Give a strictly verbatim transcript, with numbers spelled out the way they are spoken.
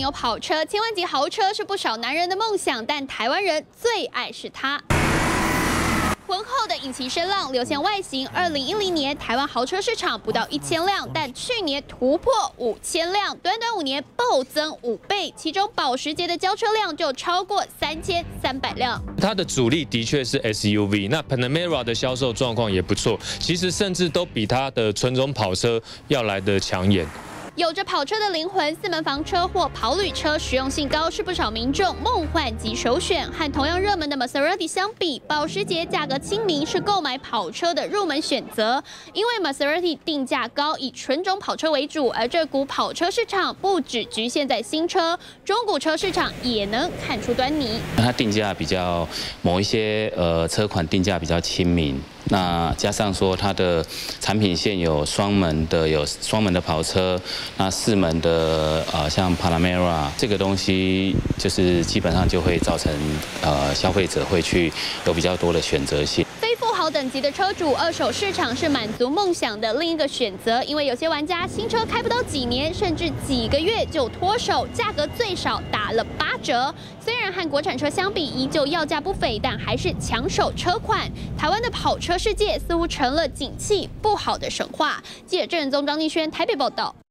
有跑车，千万级豪车是不少男人的梦想，但台湾人最爱是它。 浑厚的引擎声浪、流线外形。二零一零年台湾豪车市场不到一千辆，但去年突破五千辆，短短五年暴增五倍。其中保时捷的交车量就超过三千三百辆。 它的主力的确是 S U V， 那 Panamera 的销售状况也不错，其实甚至都比它的纯种跑车要来得抢眼。 有着跑车的灵魂，四门房车或跑旅车实用性高，是不少民众梦幻及首选。和同样热门的 Maserati 相比，保时捷价格亲民，是购买跑车的入门选择。因为 Maserati 定价高，以纯种跑车为主，而这股跑车市场不只局限在新车，中古车市场也能看出端倪。 它定价比较某一些呃车款定价比较亲民。 那加上说它的产品线有双门的，有双门的跑车，那四门的呃像 Panamera 这个东西，就是基本上就会造成呃消费者会去有比较多的选择性。 非富豪等级的车主，二手市场是满足梦想的另一个选择。因为有些玩家新车开不到几年，甚至几个月就脱手，价格最少打了八折。虽然和国产车相比依旧要价不菲，但还是抢手车款。台湾的跑车世界似乎成了景气不好的神话。记者郑仁宗、张继轩台北报道。